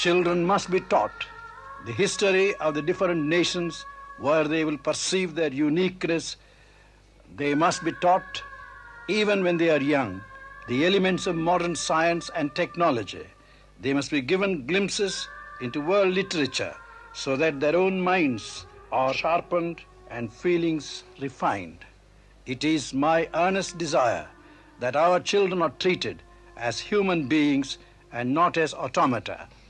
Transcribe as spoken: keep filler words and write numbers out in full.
Children must be taught the history of the different nations where they will perceive their uniqueness. They must be taught, even when they are young, the elements of modern science and technology. They must be given glimpses into world literature so that their own minds are sharpened and feelings refined. It is my earnest desire that our children are treated as human beings and not as automata.